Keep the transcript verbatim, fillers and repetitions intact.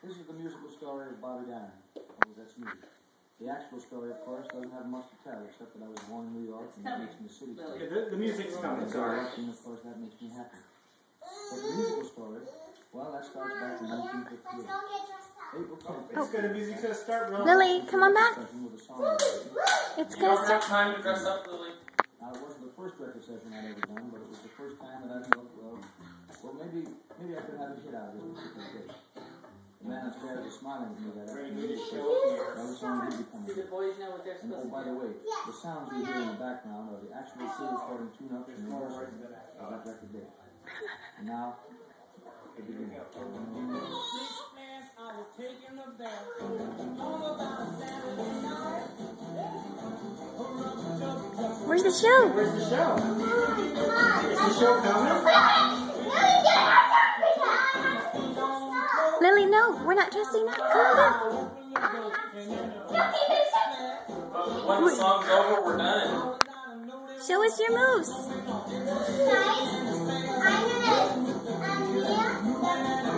This is the musical story of Bobby Darin. Oh, that's me. The actual story, of course, doesn't have much to tell, except that I was born in New York and that makes me a city star. Yeah, the, the music's coming, sorry. And of course, that makes me happy. But the musical story, well, that starts back in nineteen fifty-eight. April tenth. It's good. The music's gonna start rolling. Lily, come on back. It's You gonna don't have start. time to dress up, Lily. Now, it wasn't the first record session I'd ever done, but it was the first time that I thought, well, well, maybe, maybe I could have a hit out of this particular case. The man upstairs was smiling at me that afternoon. That was song he'd be coming. Do the boys know what they're And oh, supposed by to the do? way, the sounds you hear in the background are the actual seals starting tune-ups and rehearsals of that record day. And now, the beginning. I was taking a bath all about Saturday night. Where's the show? Where's the show? Is the show coming? Lily, no, we're not dressing up. Come on. When the song's over, we're done. Show us your moves. Guys, I'm gonna, um, yeah.